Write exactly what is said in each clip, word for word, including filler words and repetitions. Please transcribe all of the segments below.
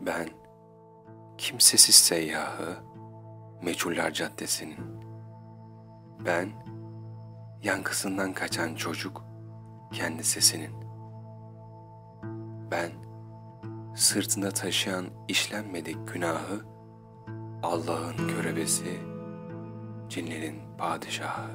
Ben kimsesiz seyyahı Meçhuller Caddesi'nin. Ben yankısından kaçan çocuk kendi sesinin. Ben sırtında taşıyan işlenmedik günahı Allah'ın körebesi, cinlerin padişahı.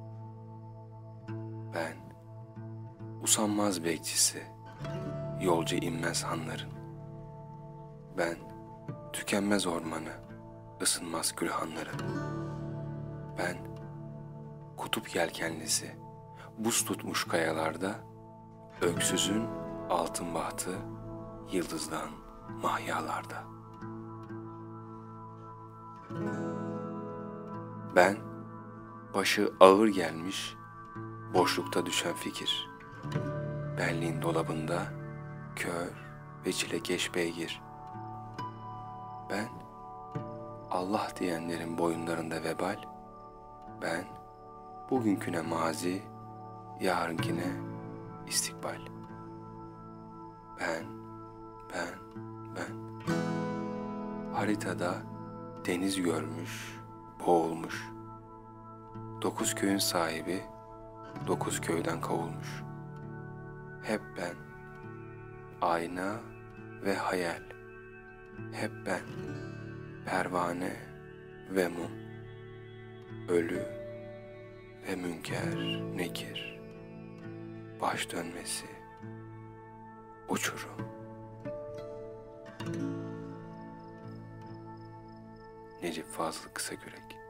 Ben usanmaz bekçisi, yolcu inmez hanların. Ben tükenmez ormanı, ısınmaz gülhanların. Ben kutup yelkenlisi, buz tutmuş kayalarda, öksüzün altın bahtı, yıldızdan mahyalarda. Ben başı ağır gelmiş, boşlukta düşen fikir, benliğin dolabında kör ve çilekeş beygir. Ben Allah diyenlerin boyunlarında vebal, ben bugünküne mazi, yarınkine istikbal. Ben, ben, ben. Haritada deniz görmüş, boğulmuş. Dokuz köyün sahibi, dokuz köyden kovulmuş. Hep ben, ayna ve hayal. Hep ben, pervane ve mum. Ölü ve münker, nekir. Baş dönmesi, uçurum. Necip Fazıl Kısakürek.